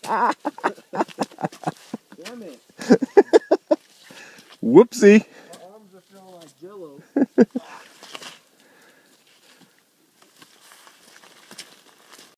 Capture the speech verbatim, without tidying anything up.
Damn it. Whoopsie. My arms are feeling like jello.